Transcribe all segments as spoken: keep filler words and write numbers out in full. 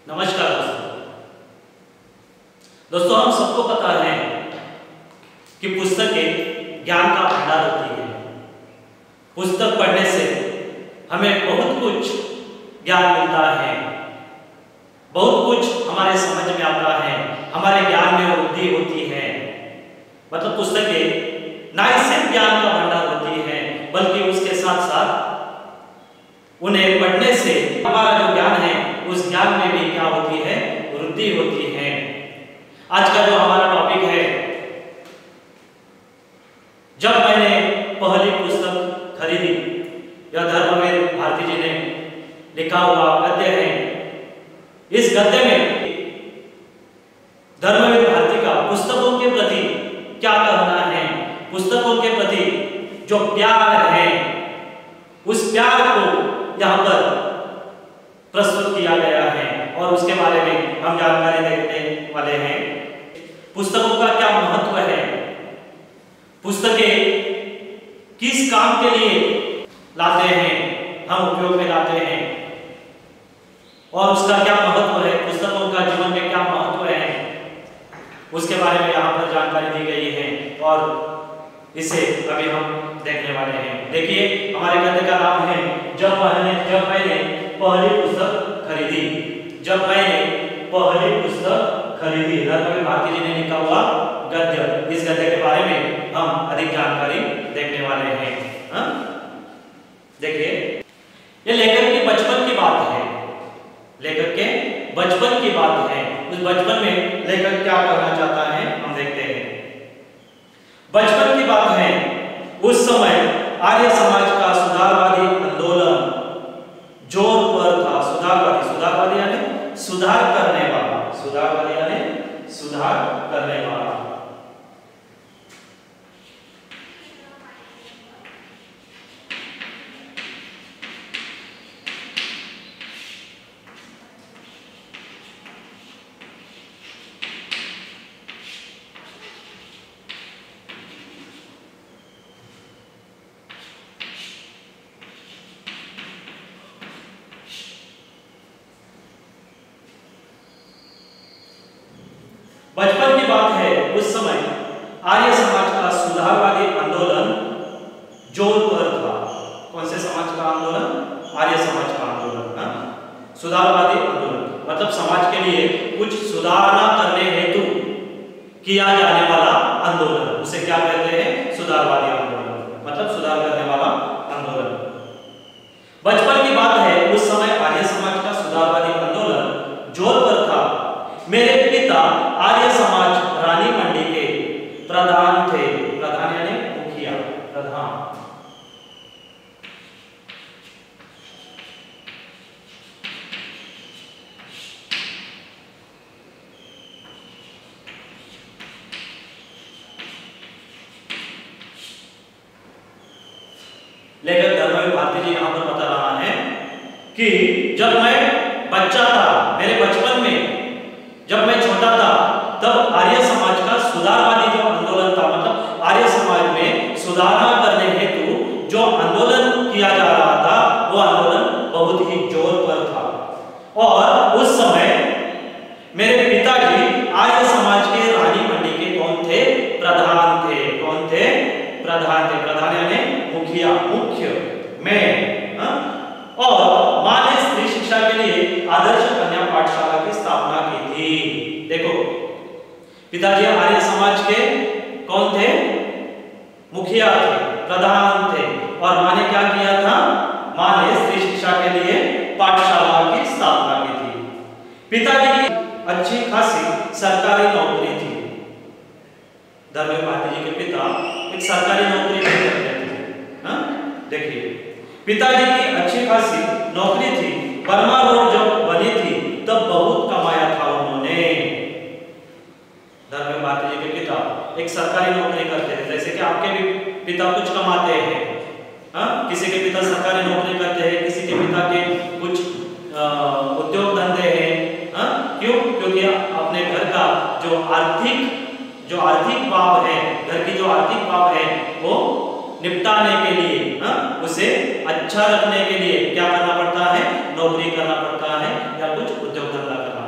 नमस्कार दोस्तों दोस्तों हम सबको पता है कि पुस्तकें ज्ञान का भंडार होती है। पुस्तक पढ़ने से हमें बहुत कुछ ज्ञान मिलता है, बहुत कुछ हमारे समझ में आता है, हमारे ज्ञान में वृद्धि होती है। मतलब पुस्तकें ना ही सिर्फ ज्ञान का भंडार होती है बल्कि उसके साथ साथ उन्हें पढ़ने से हमारा जो ज्ञान है उस ज्ञान में भी क्या होती है, वृद्धि होती है। आज का जो हमारा टॉपिक है, जब मैंने पहली पुस्तक खरीदी, यह धर्मवीर भारती जी ने लिखा हुआ गद्य है। इस गद्य में धर्मवीर भारती का पुस्तकों के प्रति क्या कहना है, पुस्तकों के प्रति जो प्यार है उस प्यार को यहाँ पर प्रस्तुत किया गया है और उसके बारे में हम जानकारी देखने वाले हैं। पुस्तकों का क्या महत्व है, पुस्तकें किस काम के लिए लाते हैं, हम उपयोग में लाते हैं और उसका क्या महत्व है, पुस्तकों का जीवन में क्या महत्व है, उसके बारे में यहाँ पर जानकारी दी गई है और इसे अभी हम देखने वाले हैं। देखिए हमारे गद्य का नाम है जब मैंने जब मैंने पहली पुस्तक खरीदी। जब मैंने पहली पुस्तक खरीदी, धर्मवीर भारती जी ने लिखा हुआ गद्य। इस गद्य के बारे में हम अधिक जानकारी देखने वाले हैं। हाँ? देखिए ये लेखक के बचपन की बात है, लेखक के बचपन की बात है। उस बचपन में लेखक क्या कहना चाहता है हम देखते हैं। बचपन की बात है, उस समय आर्य समाज का सुधारवादी आंदोलन जोर पर था। सुधारवादी सुधारवादी यानी सुधार करने वाला, सुधारवादी यानी सुधार करने वाला। बचपन की बात है, उस समय आर्य समाज का सुधारवादी आंदोलन जोर पर था। कौन से समाज का आंदोलन? आर्य समाज का आंदोलन। हाँ? सुधारवादी आंदोलन मतलब समाज के लिए कुछ सुधारना करने हेतु किया जाने वाला आंदोलन, उसे क्या कहते हैं? सुधारवादी आंदोलन मतलब सुधार करने वाला आंदोलन। बचपन की बात है, उस समय आर्य समाज का सुधारवादी आंदोलन जोर पर था। मेरे पिता आर्य समाज रानी मंडी के प्रधान थे। प्रधान यानी मुखिया, प्रधान। लेखक धर्मवीर भारती जी यहाँ पर बता रहा है कि जब मैं बच्चा था, मेरे बचपन में जब मैं छोटा था, तब आर्य समाज का सुधारवादी जो आंदोलन था, मतलब आर्य समाज में सुधारना करने हेतु जो आंदोलन किया जा रहा था वो आंदोलन बहुत ही जोर पर था। और उस समय मेरे पिताजी आर्य समाज के रानी मंडी के कौन थे? प्रधान थे। कौन थे? प्रधान थे। प्रधान यानी मुखिया, मुख्य में। हाँ? और मां ने स्त्री शिक्षा के लिए आदर्श कन्या पाठशाला की स्थापना की थी। देखो पिताजी आर्य समाज के कौन थे? मुखिया थे, प्रधान थे और मां ने क्या किया था? मां ने स्त्री शिक्षा के लिए पाठशाला की स्थापना की थी। पिताजी की अच्छी खासी सरकारी नौकरी थी। धर्मवीर भारती जी के पिता एक सरकारी नौकरी करते थे। हाँ? देखिए पिताजी की अच्छी खासी नौकरी थी। बर्मा रोड जब बनी थी तब बहुत कमाया था उन्होंने। धर्मवीर भारती जी के पिता एक सरकारी नौकरी करते थे, जैसे कि आपके भी पिता कुछ कमाते हैं। हाँ? किसी के पिता सरकारी नौकरी करते हैं, किसी के पिता के कुछ उद्योग धंधे हैं। हाँ? क्यों? क्योंकि अपने घर का जो आर्थिक जो आर्थिक भाव है, घर की जो आर्थिक भाव है वो निपटाने के लिए, हाँ? उसे अच्छा रखने के लिए क्या करना पड़ता है? नौकरी करना पड़ता है या कुछ उद्योग धंधा करना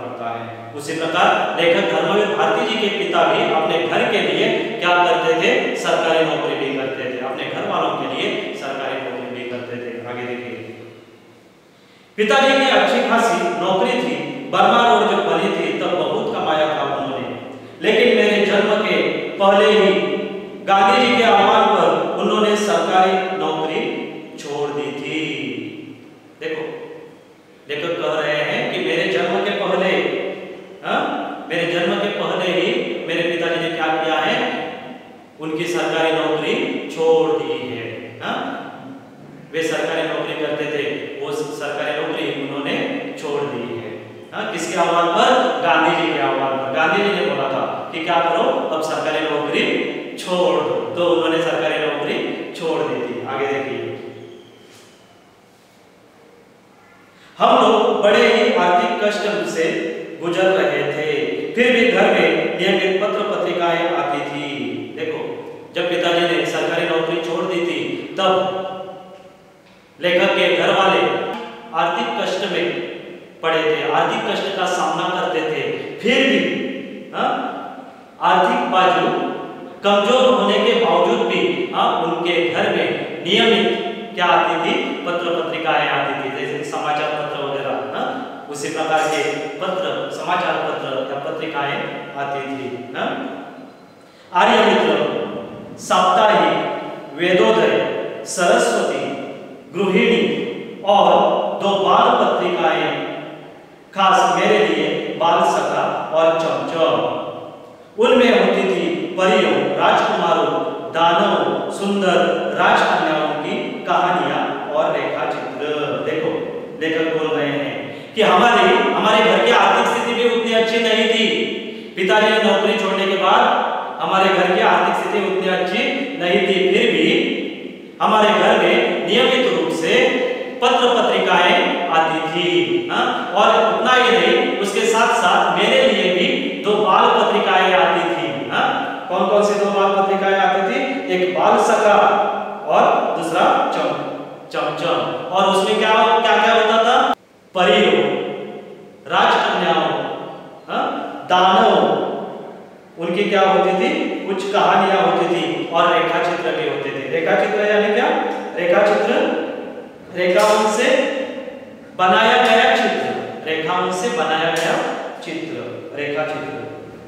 उसी प्रकार लेखक धर्मवीर भारती जी के पिता भी अपने घर के लिए क्या करते थे? सरकारी नौकरी भी करते थे, अपने घर वालों के लिए सरकारी नौकरी भी करते थे। आगे देखिए, पिताजी की अच्छी खासी नौकरी थी, बर्मा रोड जब बनी थी तब बहुत कमाया था उन्होंने, लेकिन मेरे जन्म के पहले ही गांधी जी के आह्वान पर उन्होंने सरकारी नौकरी छोड़ दी थी। देखो, लेखक कह रहे हैं कि मेरे जन्म के पहले हा? मेरे जन्म के पहले ही मेरे पिताजी ने क्या किया है? उनकी सरकारी नौकरी छोड़ दी है। हा? वे सरकारी नौकरी करते थे, वो सरकारी नौकरी उन्होंने छोड़ दी है। हा? किसके आह्वान पर? गांधी जी के आह्वान पर। गांधी जी ने बोला था कि क्या करो, अब सरकारी नौकरी छोड़ दो, तो उन्होंने सरकारी नौकरी छोड़ दी थी। आगे देखिए, हम लोग बड़े ही आर्थिक कष्ट से गुजर रहे थे, फिर भी घर में नियमित पत्र पत्रिकाएं आती थी। देखो, जब पिताजी ने सरकारी नौकरी छोड़ दी थी तब लेखक के घर वाले आर्थिक कष्ट में पड़े थे, आर्थिक कष्ट का सामना करते थे, फिर भी हा? आर्थिक बाजू कमजोर होने के बावजूद भी हा? उनके घर में नियमित क्या आती थी? पत्र पत्रिकाएं आती थी, जैसे समाचार पत्र वगैरह, उसी प्रकार के पत्र, समाचार पत्र या पत्रिकाएं आती थी। आर्यमित्र, साप्ताहिक, वेदोदय, सरस्वती, गृहिणी और दो बाल पत्रिकाएं, खास मेरे लिए बाल सखा और चमचम। उनमें होती थी परियों, राजकुमारों, दानव, सुंदर राजकन्याओं की कहानियां और रेखा चित्र। देखो, लेखक बोल रहे हैं कि हमारे हमारे घर की आर्थिक स्थिति भी उतनी अच्छी नहीं थी। पिताजी ने नौकरी छोड़ने के बाद हमारे घर की आर्थिक स्थिति उतनी अच्छी नहीं थी, फिर भी हमारे घर में नियमित रूप से पत्र पत्रिकाएं आती थी। हा? और उतना ही नहीं, उसके साथ साथ मेरे लिए भी दो बाल पत्रिकाएं आती थी। हा? कौन कौन सी दो बाल पत्रिकाएं आती थी? एक बाल सखा और दूसरा चम चमचम। और उसमें क्या क्या क्या होता था? परियों, राजकन्याओं, दानव, उनकी क्या होती थी? कुछ कहानियां होती थी और रेखा चित्र भी होते थे। रेखा चित्र यानी क्या? रेखा चित्र, रेखाओं से बनाया गया चित्र, रेखाओं से बनाया गया चित्र, रेखा चित्र।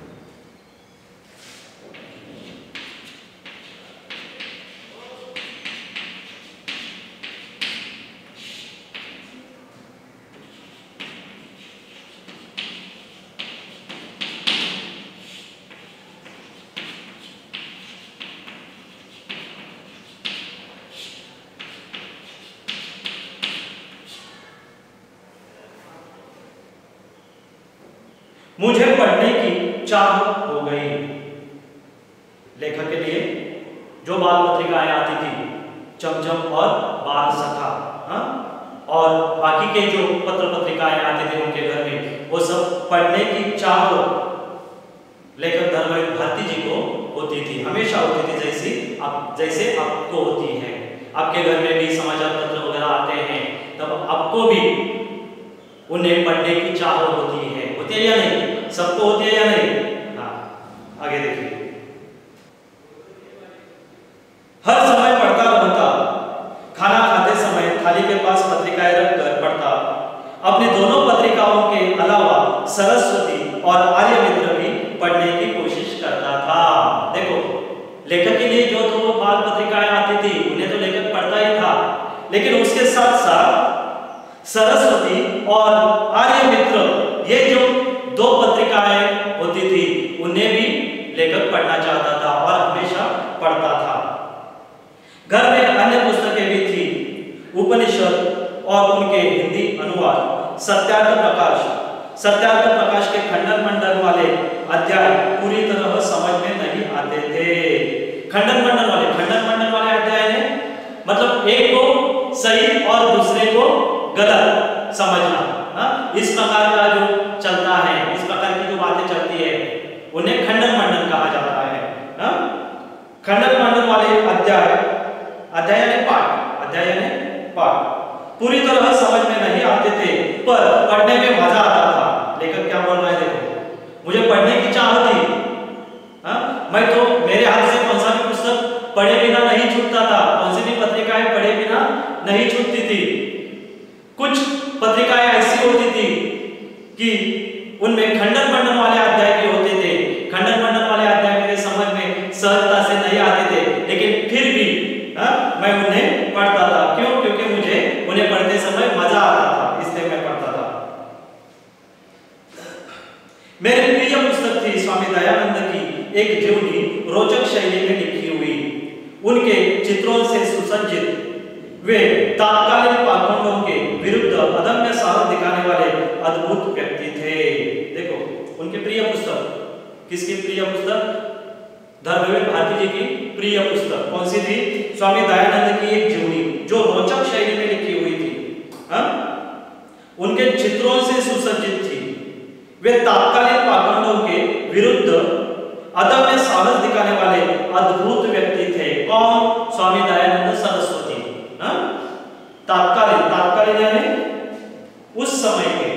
मुझे पढ़ने की चाह हो गई। लेखक के लिए जो बाल पत्रिकाएं आती थी, चमचम और बाल सखा, हा? और बाकी के जो पत्र पत्रिकाएं आते थे उनके घर में, वो सब पढ़ने की चाह लेखक धर्मवीर भारती जी को होती थी, हमेशा होती थी, जैसी आप जैसे आपको होती है। आपके घर में भी समाचार पत्र वगैरह आते हैं, तब आपको भी उन्हें पढ़ने की चाह होती है, होती है या नहीं? सबको होती है या नहीं? हाँ, आगे देखिए, हर समय पढ़ता रहता, खाना खाते समय थाली के पास पत्रिकाएं रखकर पढ़ता। अपनी दोनों पत्रिकाओं के अलावा सरस्वती और आर्यमित्र भी पढ़ने की कोशिश करता था। देखो, लेखक के लिए जो दो बाल पत्रिकाएं आती थी उन्हें तो लेखक पढ़ता ही था, लेकिन उसके साथ साथ सरस्वती और आर्यमित्र, ये जो दो पत्रिकाएं होती थी, उन्हें भी लेखक पढ़ना चाहता था और हमेशा पढ़ता था। घर में अन्य पुस्तकें भी थी, उपनिषद और उनके हिंदी अनुवाद, सत्यार्थ प्रकाश, सत्यार्थ प्रकाश के खंडन मंडन वाले अध्याय पूरी तरह समझ में नहीं आते थे। खंडन मंडन वाले खंडन मंडन वाले अध्याय है मतलब एक को सही और दूसरे को गलत समझना। हा? इस प्रकार का जो चलता है, इस प्रकार की जो बातें चलती है, उन्हें खंडन मंडन कहा जाता है। हा? खंडन मंडन वाले अध्याय, अध्याय यानी पाठ, अध्याय यानी पाठ पूरी तरह समझ में नहीं आते थे, पर पढ़ने में मजा आता था। लेखक क्या बोल रहे हैं देखो, मुझे पढ़ने की चाह थी। हाँ, मैं तो मेरे हाथ से कौन सा भी पुस्तक पढ़े बिना नहीं छूटता था, कौन सी भी पत्रिकाएं पढ़े बिना नहीं छूटती थी। कुछ पत्रिकाएं ऐसी होती थी कि उनमें खंडन मंडन वाले अध्याय भी होते थे। खंडन मंडन वाले अध्याय मेरे समझ में सहजता से नहीं आते थे, लेकिन फिर भी हाँ, मैं उन्हें पढ़ता था। क्यों? क्योंकि मुझे उन्हें पढ़ते समय मजा आता था, इसलिए मैं पढ़ता था। मेरी प्रिय पुस्तक थी स्वामी दयानंद की एक जीवनी रोचक शैली में लिखी हुई। उनके चित्रों से सुसज्जित वे तात्कालिक पाखंडों के विरुद्ध अदम्य साहस दिखाने वाले अद्भुत व्यक्ति थे। देखो, उनकी प्रिय पुस्तक, किसकी प्रिय पुस्तक? धर्मवीर भारती जी की प्रिय पुस्तक कौन सी थी? स्वामी दयानंद की एक जीवनी, जो रोचक शैली में लिखी हुई थी। हाँ? उनके चित्रों से सुसज्जित थी। वे तात्कालिक पाखंडों के विरुद्ध अदम्य साहस दिखाने वाले अद्भुत व्यक्ति थे। कौन? स्वामी दयानंद सरस्वती। हाँ? तात्कालिक, तात्कालिक यानी उस समय के।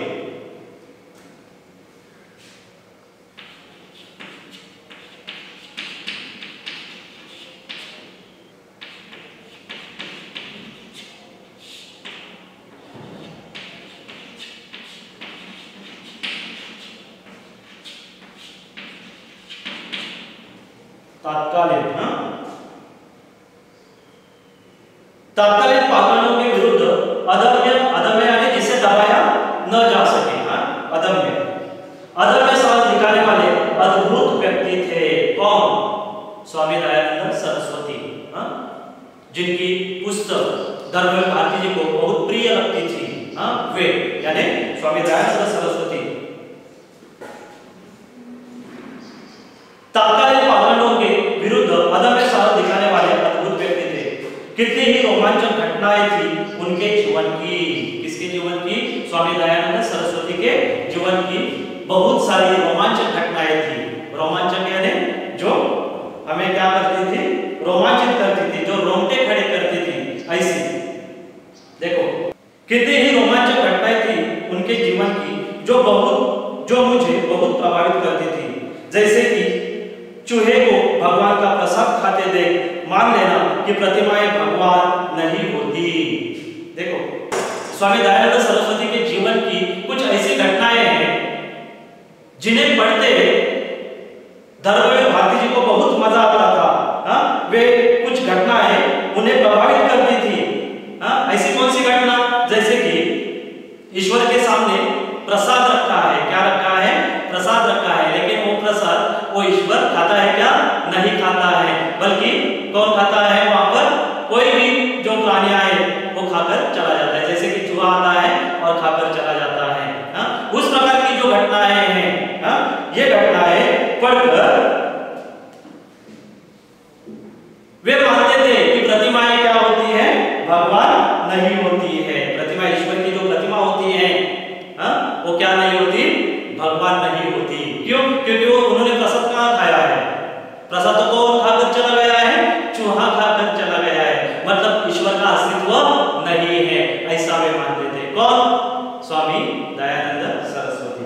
तात्कालिक, हाँ? तात्कालिक पाखंडों के विरुद्ध अदम्य, अदम्य यानी जिसे दबाया न जा सके। हाँ? अदम्य, अदम्य साहस दिखाने वाले अद्भुत व्यक्ति थे। कौन? स्वामी दयानंद सरस्वती। हाँ? जिनकी पुस्तक धर्मवीर भारती जी को बहुत प्रिय लगती थी। हाँ? वे यानी स्वामी दयानंद सरस्वती तात्कालिक पाखंडों के विरुद्ध अदम्य साहस दिखाने वाले अद्भुत व्यक्ति थे। कितनी ही रोमांचक घटनाएं थी उनके जीवन की। किसके जीवन की? स्वामी दयानंद सरस्वती के जीवन की बहुत सारी रोमांचक घटनाएं थी। रोमांचक यानी जो हमें क्या करती थी? रोमांचित करती थी, जो रोंगटे खड़े करती थी, ऐसी। देखो, कितनी ही रोमांचक घटनाएं थी उनके जीवन की, जो बहुत जो मुझे बहुत प्रभावित करती थी। जैसे कि चूहे को भगवान का प्रसाद खाते देख मान लेना कि प्रतिमाएं भगवान नहीं होती। देखो, स्वामी दयानंद सरस्वती के जीवन की कुछ ऐसी घटनाएं हैं जिन्हें पढ़ते धर्मवीर भारती जी को बहुत मजा आता था। हाँ? वे कुछ घटनाएं उन्हें प्रभावित करती थी। हाँ? ऐसी कौन सी घटना? जैसे कि ईश्वर के सामने प्रसाद रखा है। क्या रखा है? प्रसाद रखा है, लेकिन वो प्रसाद वो ईश्वर खाता है क्या? नहीं खाता है, बल्कि कौन खाता है? वहां पर कोई भी जो प्राणी आए वो खाकर चला जाता है। जैसे कि चूहा आता है और खाकर चला जाता है। हाँ? उस प्रकार की जो घटनाएं हैं, हाँ? ये घटनाएं पढ़कर वे मानते थे कि प्रतिमाएं क्या होती है? भगवान नहीं होती है। प्रतिमा, ईश्वर की जो प्रतिमा होती है, हाँ? वो क्या नहीं होती? भगवान नहीं होती। क्यों? क्योंकि वो उन्होंने प्रसाद कहाँ खाया है? प्रसाद तो कौन खाकर चला गया है? चूहा खाकर चला गया है। मतलब ईश्वर का अस्तित्व नहीं है, ऐसा वे मानते थे। कौन? स्वामी दयानंद सरस्वती।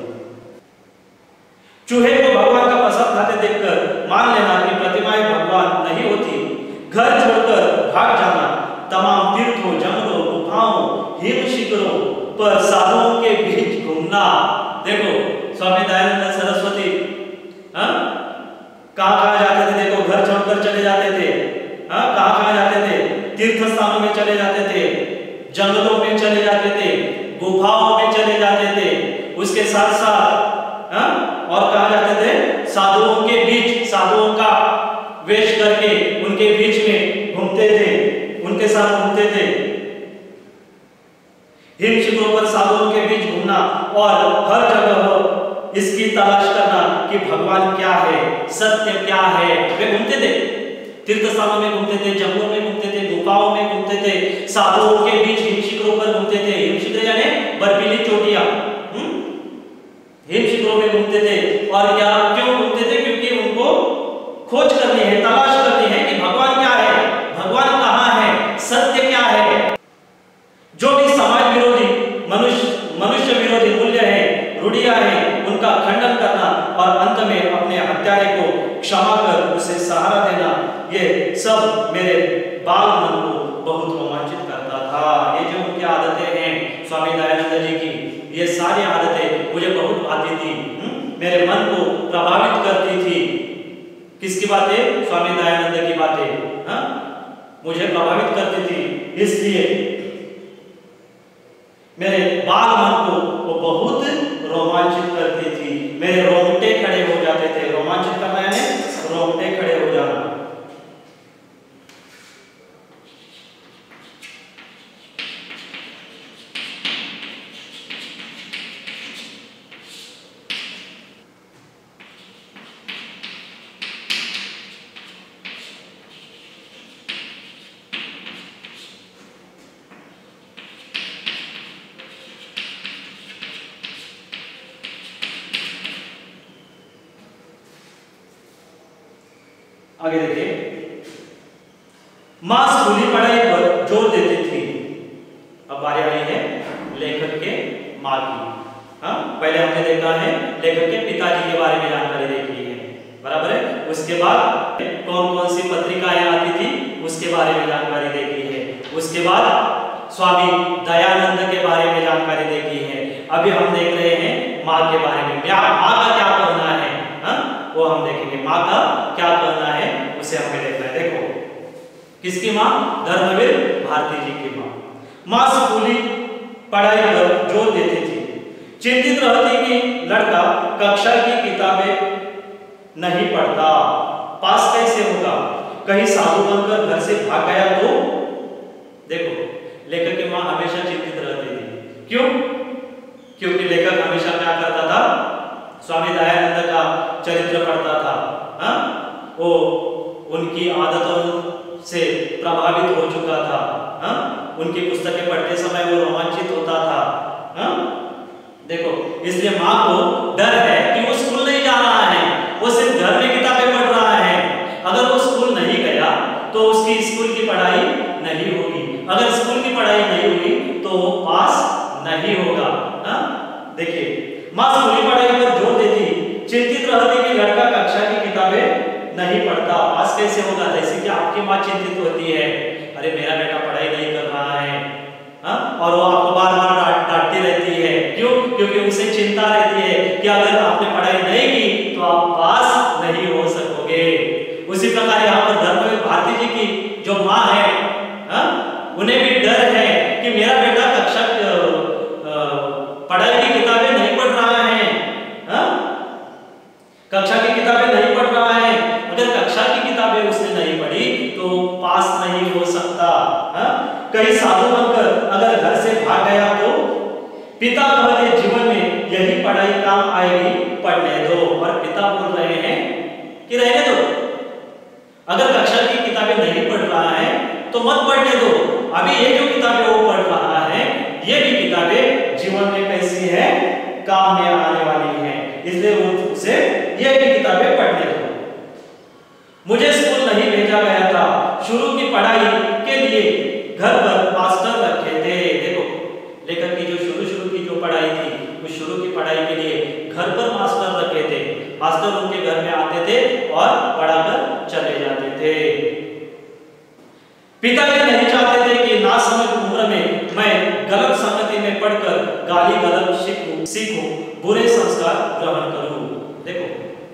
चूहे को भगवान का प्रसाद खाते देखकर मान लेना कि प्रतिमाएं भगवान नहीं होती। घर छोड़कर भाग जाना, तमाम तीर्थों, जंगलों, गुफाओं, हिम शिखरों पर साधुओं के बीच घूमना। देखो, स्वामी दयानंद सरस्वती हाँ? कहाँ कहाँ जाते थे? देखो, घर छोड़कर चले जाते थे। हाँ? कहाँ कहाँ जाते थे? तीर्थ स्थानों में चले जाते थे, जंगलों में चले जाते थे, गुफाओं में चले जाते थे। उसके साथ साथ हाँ? और कहाँ जाते थे? साधुओं के बीच, साधुओं का वेश करके उनके बीच में घूमते थे, उनके साथ घूमते थे। हिम शिखरों पर साधुओं के बीच घूमना और हर जगह इसकी तलाश करना कि भगवान क्या है, सत्य क्या है। वे घूमते थे, तीर्थ स्थानों में घूमते थे, जंगलों में घूमते थे, गुफाओं में घूमते थे, साधुओं के बीच हिम शिखरों पर घूमते थे। हिम शिखर यानी बर्फीली चोटियां। हिम शिखरों में घूमते थे। और क्या क्यों घूमते थे? क्योंकि उनको खोज करनी है, तलाश करनी है कि भगवान क्या है, भगवान कहाँ है, सत्य क्या है। जो भी समाज विरोधी, मनुष्य मनुष्य विरोधी मूल्य है, रूढ़ियां हैं, उनका खंडन करना और सब मेरे बाल मन को बहुत रोमांचित करता था। ये जो उनकी आदतें हैं स्वामी दयानंद जी की, ये सारी आदतें मुझे बहुत भाती थी, मेरे मन को प्रभावित करती थी। किसकी बातें? स्वामी दयानंद की बातें हाँ मुझे प्रभावित करती थी, इसलिए मेरे बाल मन को वो बहुत रोमांचित करती थी। मेरे रोंगटे खड़े हो जाते थे। रोमांचित करना है रोंगटे खड़े हो जाना। आगे देखिए, मां स्कूली पढ़ाई पर जोर देती थी। अब बारी आई है लेखक के मां की। हाँ पहले हमने देखा है लेखक के पिताजी के बारे में जानकारी देखी है, बराबर है। उसके बाद कौन कौन सी पत्रिकाएं आती थी उसके बारे में जानकारी देखी है। उसके बाद स्वामी दयानंद के बारे में जानकारी देखी है। अभी हम देख रहे हैं मां के बारे में। मां का क्या कहना है हाँ वो हम देखेंगे। मां का क्या कहना है उसे हमें देखना है। देखो किसकी मां? धर्मवीर भारती जी की मां। मां स्कूली पढ़ाई पर जोर देती थी, चिंतित रहती कि लड़का कक्षा की किताबें नहीं पढ़ता, पास कैसे होगा, कहीं साधु बनकर घर से भाग गया तो। देखो लेखक की मां हमेशा चिंतित रहती थी। क्यों? क्योंकि लेखक हमेशा क्या करता था? स्वामी दयानंद का चरित्र पढ़ता था। हाँ वो उनकी आदतों से प्रभावित हो चुका था। हाँ उनकी पुस्तकें पढ़ते समय वो रोमांचित होता था। हाँ देखो इसलिए माँ को डर है कि वो स्कूल नहीं जा रहा है, वो सिर्फ घर में किताबें पढ़ रहा है। अगर वो स्कूल नहीं गया तो उसकी स्कूल की पढ़ाई नहीं होगी। अगर स्कूल की पढ़ाई नहीं हुई तो वो पास नहीं होगा। हाँ देखिए माँ स्कूली पढ़ाई पर जोर देती, चिंतित रहती कि लड़का कक्षा की किताबें नहीं पढ़ता, पास कैसे होगा। जैसे कि आपकी माँ चिंतित होती है, अरे मेरा बेटा पढ़ाई नहीं कर रहा है हाँ और वो आपको बार बार डांटती रहती है। क्यों? क्योंकि उसे चिंता रहती है कि अगर आपने पढ़ाई नहीं की तो आप पास नहीं हो सकोगे। उसी प्रकार यहाँ पर धर्मवीर भारती जी की जो माँ है हाँ उन्हें भी डर है कि मेरा बेटा कक्षा पढ़ाई की किताबें नहीं पढ़ रहा है। हाँ कक्षा की किताबें नहीं पढ़ रहा है। अगर कक्षा की किताबें उसने नहीं पढ़ी तो पास नहीं हो सकता। हाँ कहीं साधु बनकर अगर घर से भाग गया तो। पिता कहते जीवन में यही पढ़ाई काम आएगी, पढ़ने दो। और पिता बोल रहे हैं कि रहने दो, अगर कक्षा की किताबें नहीं पढ़ रहा है तो मत पढ़ने दो। अभी ये जो किताबें वो पढ़ रहा है ये भी किताबें जीवन में कैसी है, काम में आने वाली है, इसलिए उसे ये भी किताबें पढ़ने दो। मुझे स्कूल नहीं भेजा गया था, शुरू की पढ़ाई के लिए घर पर मास्टर रखे थे। देखो लेखक की जो शुरू शुरू की जो पढ़ाई थी उस शुरू की पढ़ाई के लिए घर पर मास्टर रखे थे। मास्टर उनके घर में आते थे और पढ़ाकर चले जाते थे। पिताजी नहीं चाहते थे कि नासमझ उम्र में मैं गलत संगति में पढ़कर गाली गलत सीखूं सीखूं बुरे संस्कार ग्रहण करूं। देखो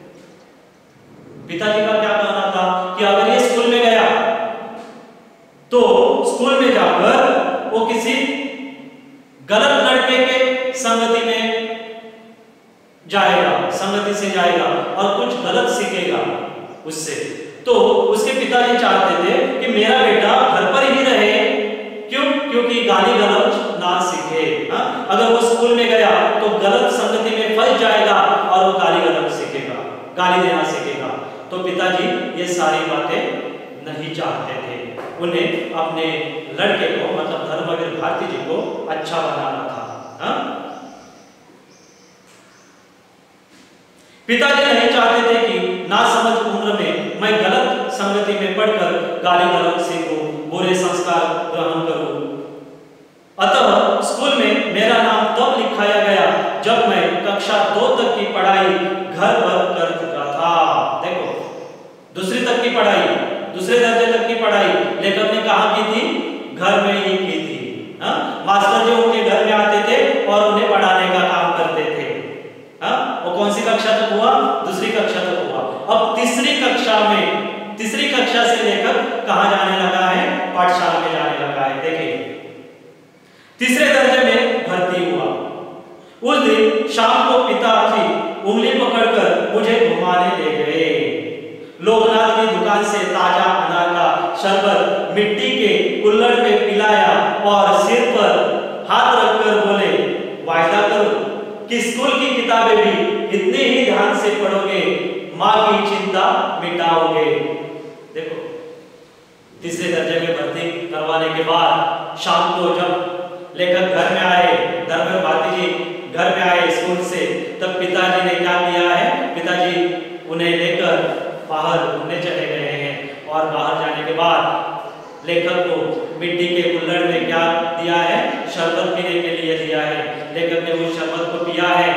पिताजी का क्या कहना था कि अगर ये स्कूल में गया तो स्कूल में जाकर वो किसी गलत लड़के के संगति में जाएगा, संगति से जाएगा और कुछ गलत सीखेगा उससे। तो उसके पिताजी चाहते थे कि मेरा बेटा घर पर ही रहे। क्यों? क्योंकि गाली गलौज ना सीखे। हाँ अगर वो स्कूल में गया तो गलत संगति में फंस जाएगा और वो गाली गलौज सीखेगा, गाली देना सीखेगा। तो पिताजी ये सारी बातें नहीं चाहते थे। उन्हें अपने लड़के को मतलब धर्मवीर भारती जी को अच्छा बनाना था। हाँ पिताजी नहीं चाहते थे कि नासमझ उम्र में मैं गलत संगति में पढ़कर गाली गलौज सीखूं, बुरे संस्कार ग्रहण करूं। अतः स्कूल में मेरा नाम तब लिखाया गया जब मैं कक्षा दो तक की पढ़ाई घर पर कर चुका था। देखो दूसरी तक की पढ़ाई, दूसरे दर्जे की पढ़ाई लेखक ने कहाँ की थी? घर में ही की थी। हाँ, मास्टर जी उनके घर में आते थे और उन्हें पढ़ाने का काम करते थे। हाँ, वो कौन सी कक्षा तक हुआ? दूसरी कक्षा तक हुआ। अब तीसरी कक्षा में, तीसरी कक्षा से लेकर कहाँ जाने लगा है? पाठशाला में जाने लगा है। देखिए, तीसरे दर्जे में भर्ती हुआ। उस दिन शाम को पिताजी उंगली पकड़कर मुझे घुमाने ले गए। लोकनाथ की दुकान से ताजा अनार का शरबत मिट्टी के कुल्हड़ में पिलाया और सिर पर हाथ रखकर बोले, वायदा करो कि स्कूल की किताबें भी इतने ही ध्यान से पढ़ोगे, माँ की चिंता मिटाओगे। देखो, तीसरे दर्जे में भर्ती करवाने के बाद शाम को जब लेखक घर में आए, धर्मवीर भारती जी घर में आए स्कूल से, तब पिताजी ने क्या किया है? पिताजी उन्हें लेकर बाहर घूमने चले गए हैं और बाहर जाने के बाद लेखक को मिट्टी के कुल्हड़ में क्या दिया है? शरबत पीने के लिए दिया है। लेखक ने उस शरबत को पिया है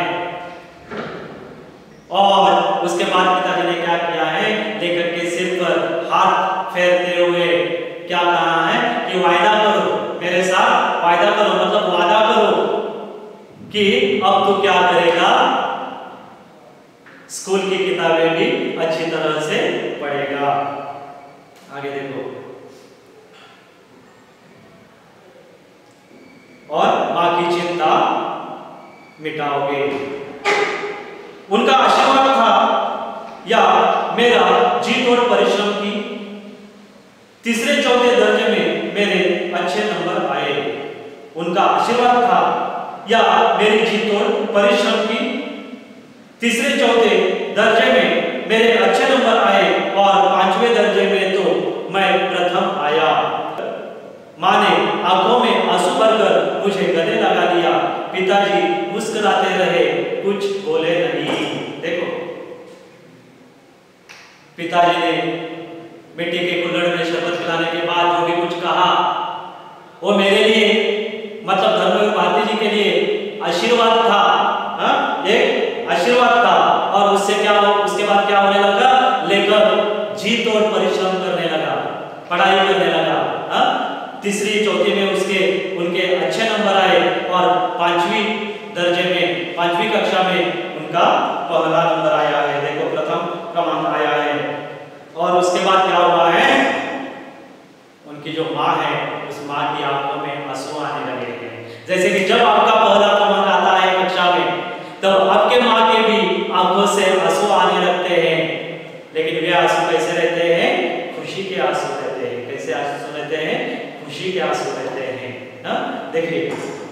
और उसके बाद पिताजी ने क्या किया है? लेखक के सिर पर हाथ फेरते हुए क्या कहा है कि वायदा करो मेरे साथ, वायदा करो मतलब वादा करो कि अब तू क्या करेगा? स्कूल की किताबें भी अच्छी तरह से पढ़ेगा। आगे देखो, और मां की चिंता मिटाओगे। उनका आशीर्वाद था या मेरा जी तोड़ परिश्रम की तीसरे चौथे दर्जे में मेरे अच्छे नंबर आए। उनका आशीर्वाद था या मेरी जी तोड़ परिश्रम की तीसरे चौथे दर्जे में मेरे अच्छे नंबर आए और पांचवें दर्जे में तो मैं प्रथम आया। माँ ने आंखों में आंसू भरकर मुझे गले लगा लिया। पिताजी मुस्कुराते रहे, कुछ बोले नहीं। देखो, पिताजी ने मिट्टी के कुल्हड़ में शरबत पिलाने के बाद जो भी कुछ कहा, वो मेरे लिए मतलब धर्मवीर भारती जी के लिए आशीर्वाद था। हाँ, एक आशीर्वाद था। और उससे क्या हो, उसके बाद क्या होने लगा? लेखक जी तोड़ परिश्रम करने लगा, पढ़ाई करने लगा। हाँ, तीसरी चौथी में उसके उनके अच्छे नंबर आए और पांचवी दर्जे में, पांचवी कक्षा में उनका पहला नंबर आया है। देखो, प्रथम क्रमांक आया है। और उसके बाद क्या हुआ है? उनकी जो माँ है, उस माँ की आंखों में आंसू आने लगे हैं। जैसे कि जब आपका पहला क्रमांक आता है कक्षा में, तब आपके माँ के भी आंखों से आंसू आने लगते हैं। लेकिन वे आंसू कैसे रहते हैं? खुशी के आंसू रहते हैं। कैसे आंसू रहते हैं? खुशी के आंसू रहते हैं। हाँ, देखिए,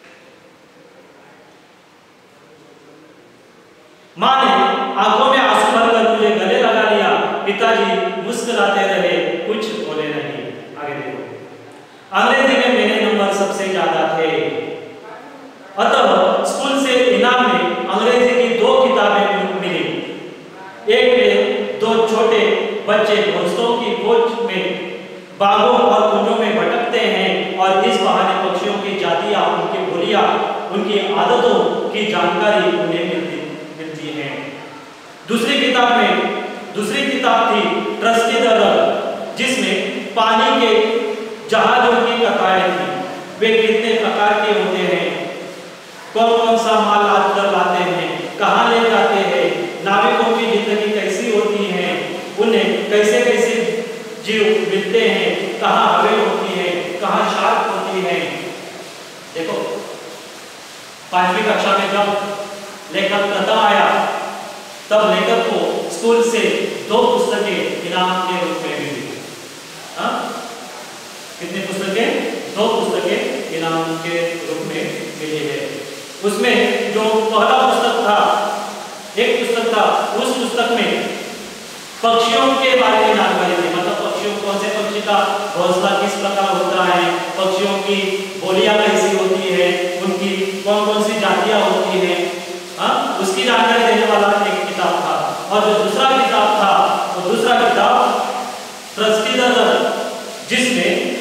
माँ ने आंखों में आंसू भरकर मुझे गले लगा लिया। पिताजी मुस्कुराते रहे, कुछ बोले नहीं। आगे देखो, अंग्रेजी में मेरे नंबर सबसे ज्यादा थे, अतः स्कूल से इनाम में अंग्रेजी की दो किताबें मिली। एक में दो छोटे बच्चे घोंसलों की खोज में बागों और कुंजों में भटकते हैं और इस बहाने पक्षियों की जातियां, उनकी बोलियां, उनकी आदतों की जानकारी उन्हें मिलती मिलती है। दूसरी किताब में दूसरी किताब थी ट्रस्टी द रग, जिसमें पानी के जहाजों की कथाएं थी। वे कितने प्रकार के होते हैं, कौन कौन सा माल लाद कर लाते हैं, कहाँ ले जाते हैं, नाविकों की जिंदगी कैसी होती है, उन्हें कैसे कैसे जीव मिलते हैं, कहाँ हवेल होती है, कहाँ शार्क होती है। देखो, पांचवी कक्षा में जब लेखक प्रथम आया, तब लेखक को स्कूल से दो पुस्तकें इनाम के रूप में मिली। हाँ, कितनी पुस्तकें? दो पुस्तकें इनाम के रूप में मिली है। उसमें जो पहला पुस्तक था, एक पुस्तक था, उस पुस्तक में पक्षियों के बारे में जानकारी थी। मतलब पक्षियों, कौन से पक्षी का घोंसला किस प्रकार होता है, पक्षियों की बोलियां कैसी होती है, उनकी कौन कौन सी जातियां होती है, हाँ, उसकी जानकारी देने वाला एक किताब था। और जो दूसरा किताब था, वो दूसरा किताब ट्रस्टी द रग, जिसमें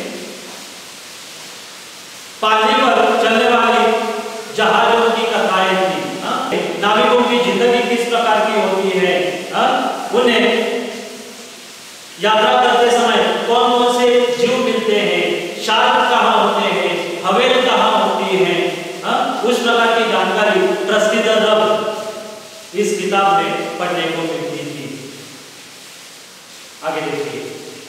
पानी पर चलने वाली जहाजों की कथाएं थी। हाँ, नाविकों की जिंदगी किस प्रकार की होती है, हाँ, उन्हें यात्रा करते समय कौन कौन से पढ़ने को मिलती थी। आगे देखिए,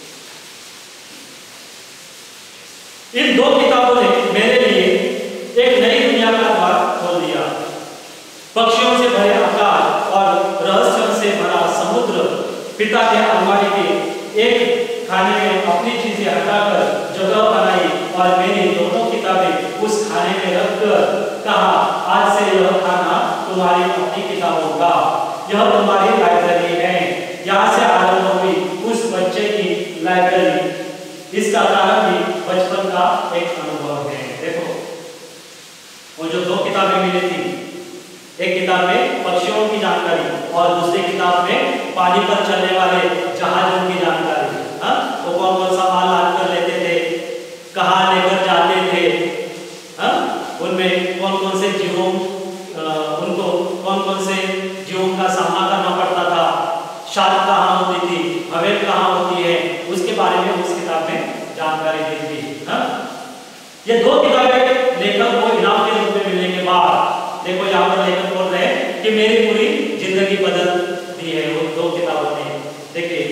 इन दो किताबों ने मेरे लिए एक नई दुनिया का द्वार खोल दिया। पक्षियों से भरे आकाश और रहस्यों से भरा समुद्र, पिता के अलमारी के एक खाने में अपनी चीजें हटाकर जगह बनाई और मेरी दोनों किताबें उस खाने में रखकर कहा, आज से यह खाना तुम्हारी अपनी किताबों का, यह तुम्हारी लाइब्रेरी है। यहाँ से आरंभ हुई उस बच्चे की लाइब्रेरी। इसका कारण भी बचपन का एक अनुभव है। देखो, वो जो दो किताबें मिली थी, एक किताब में पक्षियों की जानकारी और दूसरी किताब में पानी पर चलने वाले जहाजों की जानकारी। हाँ, वो कौन कौन सा माल लाद कर लेते थे, कहाँ लेकर जाते थे, हाँ, उनमें कौन कौन से जीवों उनको कौन कौन से जीवों का सामना करना पड़ता था, शार्क कहाँ होती थी, हवेल कहाँ होती है, उसके बारे में उस किताब में जानकारी दी थी। हाँ, ये दो किताबें लेखक को इनाम के रूप में मिलने के बाद, देखो यहाँ पर लेखक बोल रहे हैं कि मेरी पूरी जिंदगी बदल दी है वो दो किताबों ने। देखिए,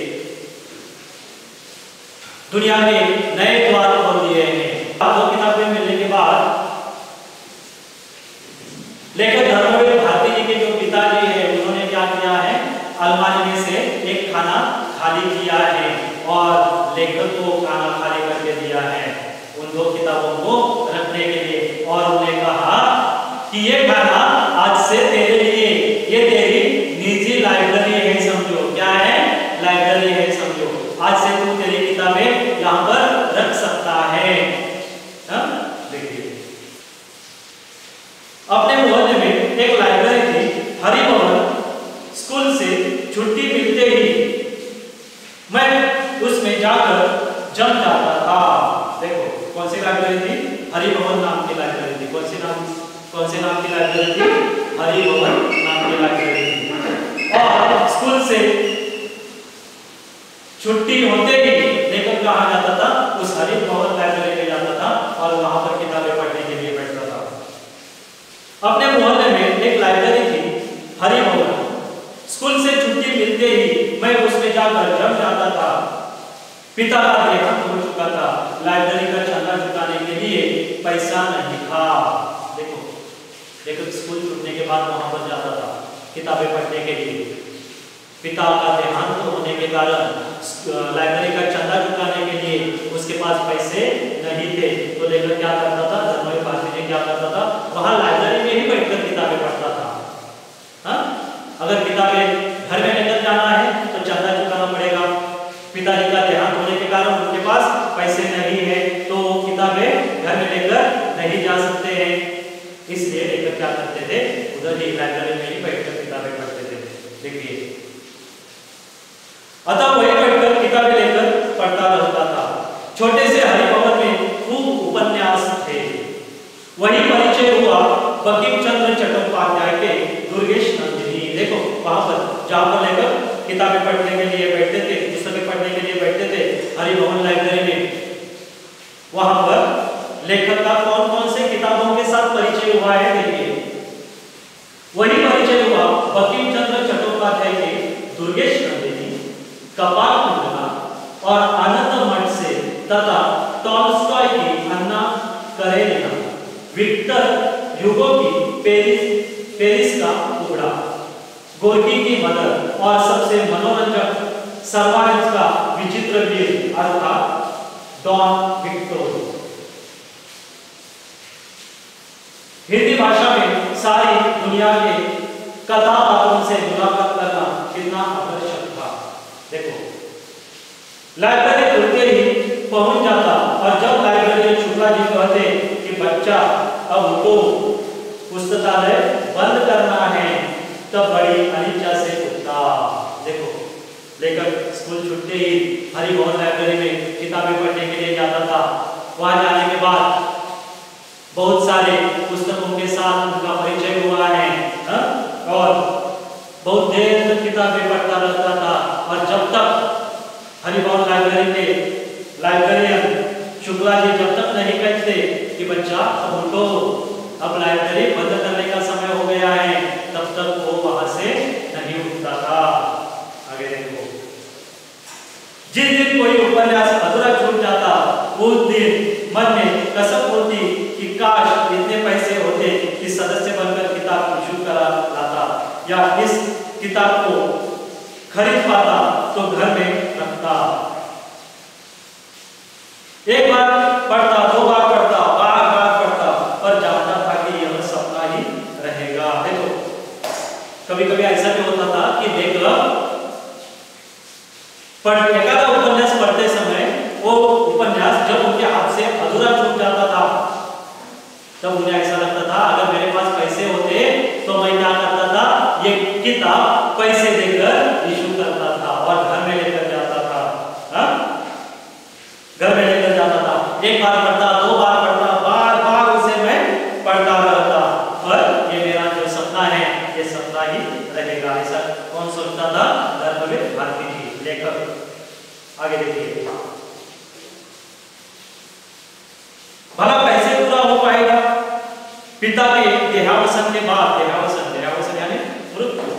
दुनिया में नए द्वार खोल दिए हैं। दो किताबें मिलने के बाद लेखक धर्मवीर भारती जी के जो पिताजी है, उन्होंने क्या किया है, अलमारी में से एक खाना खाली किया है और लेखक को खाना खाली करके दिया है उन दो किताबों को रखने के लिए। और उन्हें कहा कि ये खाना आज से तेरे लिए, ये तेरी निजी लाइब्रेरी है, समझो। क्या है? लाइब्रेरी है, समझो। आज से तू तेरी किताबें यहाँ पर रख सकता है। हाँ, देखिए, अपने मोहल्ले में एक लाइब्रेरी थी, हरि भवन। स्कूल से छुट्टी मिलते ही मैं उसमें जाकर जम जाता था। देखो, कौन सी लाइब्रेरी थी? हरि भवन नाम की लाइब्रेरी थी। कौन सी नाम कौन से नाम की लाइब्रेरी थी? हरि भवन नाम की लाइब्रेरी थी। और स्कूल से छुट्टी होते ही लेखक कहाँ जाता था? उस हरि भवन लाइब्रेरी में जाता था और वहां पर किताबें पढ़ने के लिए बैठता था। अपने मोहल्ले में एक लाइब्रेरी थी, हरि भवन। स्कूल से छुट्टी मिलते ही मैं उसमें जाकर जम जाता था। पिता का देहांत हो चुका था, लाइब्रेरी का चंदा चुकाने के लिए पैसा नहीं था। देखो, लेकिन स्कूल छूटने के बाद वहां पर जाता था किताबें पढ़ने के लिए। पिता का देहांत होने के कारण लाइब्रेरी का चंदा चुकाने के लिए उसके पास पैसे नहीं थे, तो लेखक क्या करता था? धर्मवीर भारती जी क्या करता था? वहां लाइब्रेरी में ही बैठकर किताबें पढ़ता था। हाँ, अगर किताबें घर में लेकर जाना है तो चंदा चुकाना पड़ेगा। पिताजी का देहांत होने के कारण उनके पास पैसे नहीं है, तो किताबें घर में लेकर नहीं जा सकते हैं। इसलिए लेखक क्या करते थे? उधर ही लाइब्रेरी में ही बैठकर किताबें पढ़ते थे। देखिए, अतः वही बैठकर किताबें लेकर पढ़ता रहता था। छोटे से हरि भवन में खूब उपन्यास थे। वही परिचय हुआ बंकिम चंद्र चट्टोपाध्याय के दुर्गेश नंदिनी। देखो, वहां पर जहां पर लेकर किताबें पढ़ने के लिए बैठते थे, पुस्तकें पढ़ने के लिए बैठते थे हरि भवन लाइब्रेरी में, वहां पर लेखक का कौन कौन से किताबों के साथ परिचय हुआ है? देखिए, वही परिचय हुआ बंकिम चंद्र चट्टोपाध्याय के दुर्गेश नंदिनी, कपाल कुंडला और आनंद मठ से, तथा टॉल्स्टॉय की अन्ना करेनिना, विक्टर ह्यूगो की पेरिस पेरिस का टुकड़ा, गोर्की की मदर और सबसे मनोरंजक सर्वाइव्स का विचित्र वीर अर्थात डॉन विक्टोर। हिंदी भाषा में सारी दुनिया के कथावार्ताओं से मुलाकात करना कितना आकर्षक था। देखो, लाइब्रेरी खुलते ही पहुंच जाता और जब लाइब्रेरियन शुक्ला जी कहते कि बच्चा अब उनको पुस्तकालय बंद करना है, तब बड़ी अनिच्छा से उठता। देखो, लेखक स्कूल छुट्टे ही हरि भवन लाइब्रेरी में किताबें पढ़ने के लिए जाता था। वहां जाने के बाद बहुत सारे पुस्तकों के साथ उनका परिचय हुआ है, हा? और बहुत देर तक किताबें पढ़ता रहता था। और जब तक हरि भवन लाइब्रेरी के लाइब्रेरियन शुक्ला जी जब तक नहीं कहते कि बच्चा अब उठो, अब लाइब्रेरी बंद करने का समय हो गया है, तब तक वो वहां से नहीं उठता था। आगे देखो, जिस दिन कोई उपन्यास अधूरा छूट जाता उस दिन मन में कसम होती कि काश इतने पैसे होते कि सदस्य बनकर किताब इशू करा लाता, या इस किताब को खरीद पाता तो घर में रखता। एक बार पढ़ता, दो बार पढ़ता, बार बार पढ़ता, पर जानता था कि यह सपना ही रहेगा। देखो, कभी कभी ऐसा भी होता था कि लेखक पढ़ एकादा उपन्यास पढ़ते समय वो उपन्यास जब उनके हाथ से अधूरा छूट जाता था, तब उन्हें ऐसा लगता था अगर मेरे पास पैसे होते तो मैं क्या करता था, ये किताब पैसे देकर इशू करता था और घर में लेकर जाता था। हा? घर में लेकर जाता था, एक बार पढ़ता, दो बार पढ़ता, बार बार उसे मैं पढ़ता रहता, पर ये मेरा जो सपना है ये सपना ही रहेगा। ऐसा कौन सोचता था? धर्मवीर भारती जी, लेखक। आगे देखिए, भला कैसे पूरा हो पाएगा? पिता के देहावसान के बाद, देहावसान देहावसान यानी मृत्यु,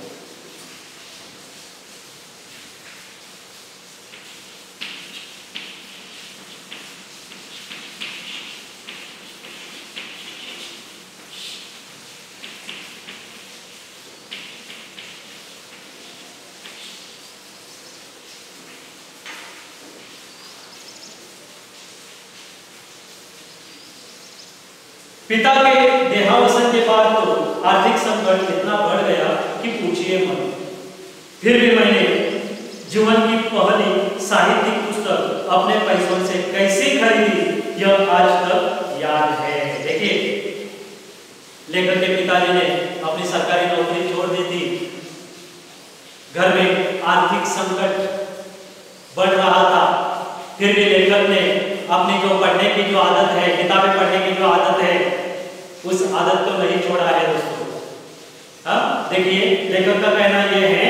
पिता के देहावसान के बाद तो आर्थिक संकट इतना बढ़ गया कि पूछिए मत। फिर भी मैंने जीवन की पहली साहित्यिक पुस्तक अपने पैसों से कैसे खरीदी, यह आज तक याद है। देखिए, लेखक के पिताजी ने अपनी सरकारी नौकरी छोड़ दी थी, घर में आर्थिक संकट बढ़ रहा था, फिर भी लेखक ने अपनी जो पढ़ने की जो आदत है, किताबें पढ़ने की जो आदत है, उस आदत को नहीं छोड़ा है दोस्तों। हाँ, देखिए, लेखक का कहना यह है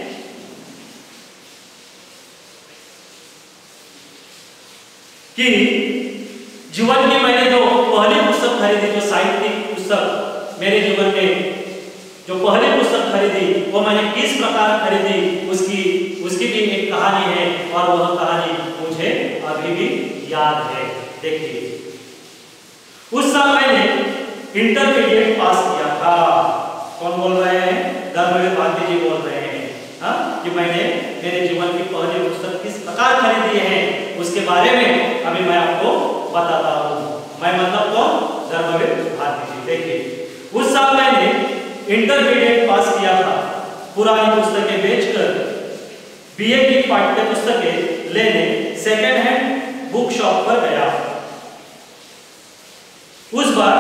कि जीवन की मैंने जो पहली पुस्तक खरीदी, जो साहित्यिक पुस्तक मेरे जीवन में जो पहली पुस्तक खरीदी, वो मैंने किस प्रकार खरीदी, उसकी उसकी भी एक कहानी है और वह कहानी मुझे अभी भी याद है। देखिए, उस साल मैंने इंटरमीडिएट पास किया था। कौन बोल रहे हैं? धर्मवीर भारती जी बोल रहे हैं। हाँ, कि मैंने मेरे जीवन की पहली पुस्तक किस प्रकार खरीदी है, उसके बारे में अभी मैं आपको बताता हूँ। मैं मतलब कौन? धर्मवीर भारती जी। देखिए, उस साल मैंने इंटरमीडिएट पास किया था। पुरानी पुस्तकें बेचकर बीए की पाठ्य पुस्तकें लेने सेकेंड हैंड बुक शॉप पर गया। उस बार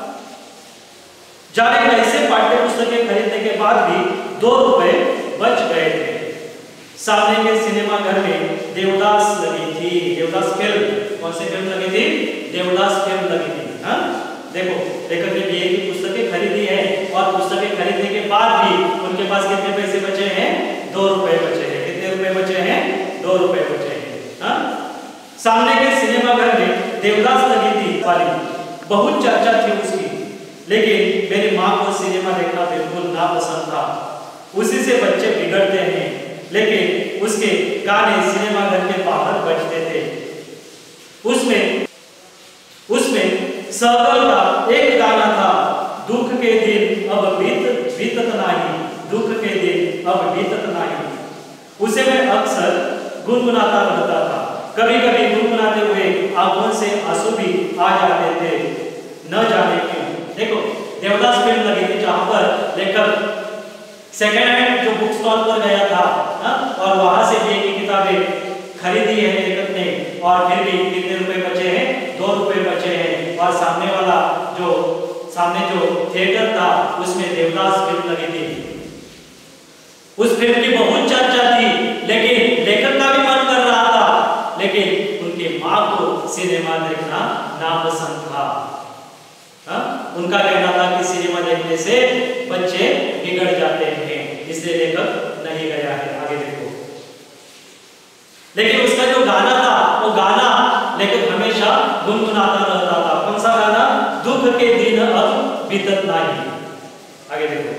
जाने कैसे पाठ्य पुस्तकें खरीदने के बाद भी दो रुपए बच गए थे। सामने के सिनेमा घर में देवदास लगी थी। देवदास फिल्म, कौन सी फिल्म लगी थी? देवदास फिल्म लगी थी। हाँ, देखो, लेखक ने बीए की पुस्तकें खरीदी है और पुस्तकें खरीदने के बाद भी उनके पास कितने पैसे बचे हैं? दो रुपए बचे हैं। कितने रुपए बचे हैं? दो रुपए बचे हैं। हाँ, सामने के सिनेमा घर में देवदास लगी थी वाली बहुत चर्चा थी उसकी, लेकिन मेरी माँ को सिनेमा देखना बिल्कुल नापसंद था। उसी से बच्चे बिगड़ते हैं, लेकिन उसके गाने सिनेमा घर के बाहर बजते थे। उसमें उसमें सहगल का एक गाना था, दुख के दिन अब बीत बीतत नहीं, दुख के दिन अब बीतत नहीं। उसे मैं अक्सर गुनगुनाता रहता था। कभी कभी गुनगुनाते हुए आंखों से आंसू भी आ जाते थे, न जाने क्यों। देखो, देवदास फिल्म लगी थी जहां पर लेखक सेकेंड हैंड जो बुक स्टॉल पर गया था, ना? और वहां से बीए की किताबें खरीदी है लेखक ने, और फिर भी कितने रुपए बचे हैं? दो रुपए बचे हैं। और सामने वाला जो सामने जो थिएटर था उसमें देवदास फिल्म लगी थी। उस फिल्म की बहुत चर्चा थी, लेकिन लेखक का भी मन कर रहा था, लेकिन उनके माँ को सिनेमा देखना नापसंद था। हाँ? उनका कहना था कि सिनेमा देखने से बच्चे बिगड़ जाते हैं, इसलिए लेखक नहीं गया है। आगे देखो, लेकिन उसका जो गाना था वो गाना लेखक हमेशा गुनगुनाता रहता था। कौन सा गाना? दुख के दिन अब बीतत नहीं। आगे देखो,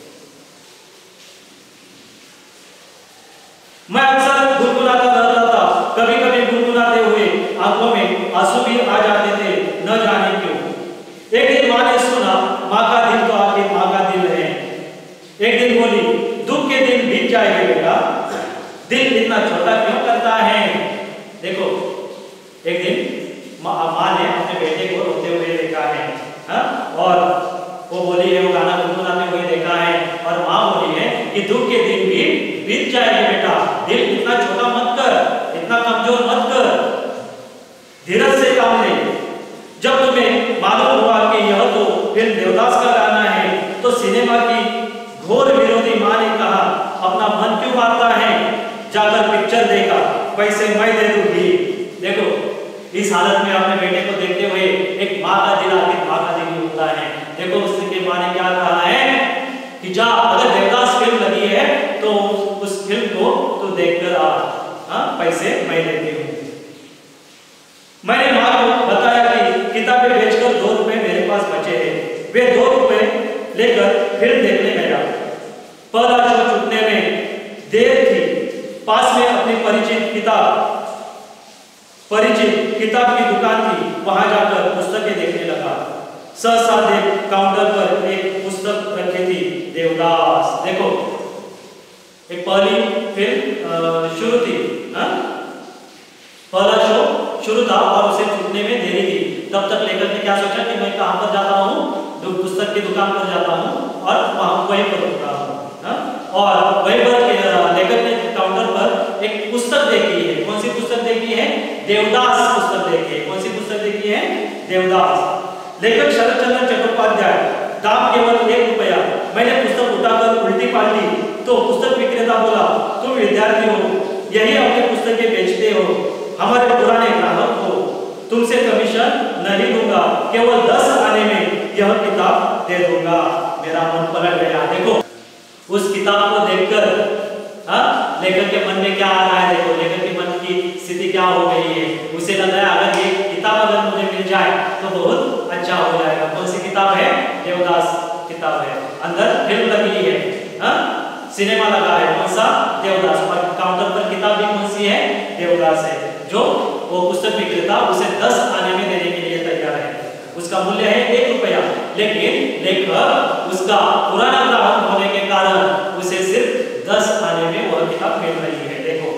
मैं अक्सर गुनगुनाता रहता था, कभी कभी गुनगुनाते हुए आंखों में आंसू भी आ जाते थे, न जाने क्यों। एक दिन माँ ने सुना, माँ का दिल तो आखिर माँ का दिल है। एक दिन बोली, दुख के दिन बीत जाएंगे बेटा, दिल इतना छोटा क्यों करता है। देखो, एक दिन माँ मा ने अपने बेटे को रोते हुए देखा है, हा? और वो बोली है, वो गाना गुनगुनाते हुए देखा है, और माँ बोली है कि दुख के दिन भी बीत जाएंगे बेटा, दिल इतना छोटा मत कर, इतना कमजोर मत कर, धीरज से काम ले। जब तुम्हें मालूम हुआ कि यह तो फिल्म देवदास का गाना है, तो सिनेमा की घोर विरोधी माँ ने कहा, अपना मन क्यों मारता है, जाकर पिक्चर देखा, पैसे मैं दे दूंगी। देखो, इस हालत में अपने बेटे को देखते हुए एक माँ का दिल आखिर माँ का दिल होता है। देखो, उसके माँ ने क्या कहा है कि जा, अगर देवदास फिल्म लगी है तो उस फिल्म को तो देखकर आ, हाँ, पैसे मैं देती हूँ। मैंने माँ को बताया कि किताबें बेचकर दो रुपए मेरे पास बचे हैं। वे दो रुपए लेकर फिल्म देखने गया। पहला शो छूटने में देर थी। पास में अपनी परिचित किताब परिचित किताब की दुकान थी, वहां जाकर पुस्तकें देखने लगा। सहसा देख काउंटर पर एक पुस्तक रखी थी, देवदास। देखो, एक पहली फिल्म शुरू थी, हाँ? पहला शो शुरू था और उसे छूटने में देरी थी। तब तक लेखक ने क्या सोचा कि मैं कहां पर जाता हूँ, पुस्तक की दुकान पर जाता हूँ और वहां वहीं पर रुक रहा हूँ, हाँ? और वहीं पर लेखक ने काउंटर पर एक पुस्तक देखी है। कौन सी पुस्तक देखी है? देवदास पुस्तक देखी है। कौन सी पुस्तक देखी है? देवदास। लेखक शरद चंद्र चट्टोपाध्याय, दाम केवल एक रुपया। मैंने पुस्तक उठाकर उल्टी पाल्टी तो पुस्तक विक्रेता बोला, तुम विद्यार्थी हो, यही अपनी पुस्तकें बेचते हो, हमारे पुराने ग्राहक हो, तुमसे कमीशन नहीं दूंगा, केवल दस आने में यह किताब दे दूंगा। मेरा मन पलट गया। देखो, उस किताब को देखकर हाँ, लेखक के मन में क्या आ रहा है। देखो, लेखक के मन की स्थिति क्या हो गई है। उसे लग रहा है अगर ये किताब अगर मुझे मिल जाए तो बहुत अच्छा हो जाएगा। कौन सी किताब है? देवदास किताब है। अंदर फिल्म लगी है, हाँ? सिनेमा लगा है। कौन सा? देवदास। और काउंटर पर किताब भी कौन सी है? देवदास है। जो वो पुस्तक विक्रेता उसे दस आने में देने के लिए तैयार है। उसका मूल्य है एक रुपया, लेकिन लेखक उसका पुराना ग्राहक होने के कारण उसे सिर्फ दस आने में वह किताब मिल रही है। देखो,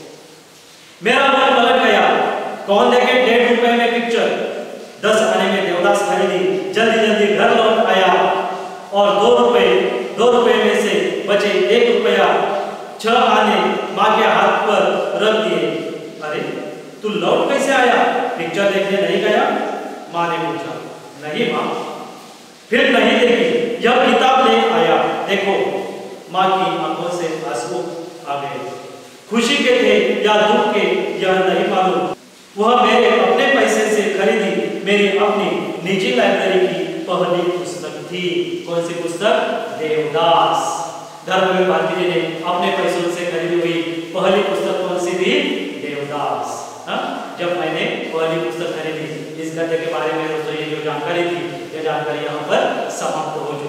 मेरा मन पलट गया। कौन देखे डेढ़ रुपए में पिक्चर, दस आने में देवदास खरीदी। जल्दी जल्दी घर लौट आया और दो रुपए दो रुपए में से बचे एक रुपया छह आने माँ के हाथ पर रख दिए। अरे, तू लौट कैसे आया? पिक्चर देखने नहीं गया? माँ ने पूछा। नहीं माँ, फिर नहीं देखी, यह किताब ले आया। देखो, माँ की आंखों से आंसू आ गए। खुशी के थे या दुख के यह नहीं मालूम। वह मेरे अपने पैसे से खरीदी मेरी अपनी निजी लाइब्रेरी की पहली पुस्तक थी। कौन सी पुस्तक? देवदास। धर्मवीर भारती जी ने अपने पैसों से खरीदी हुई पहली पुस्तक कौन सी थी? देवदास। हाँ? जब मैंने पहली पुस्तक खरीदी, इस घटना के बारे में दोस्तों ये जो जानकारी थी, ये जानकारी यहाँ पर समाप्त हो चुकी है।